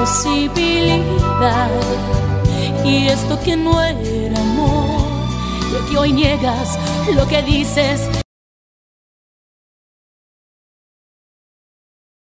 posibilidad. Y esto que no era amor, y que hoy niegas lo que dices.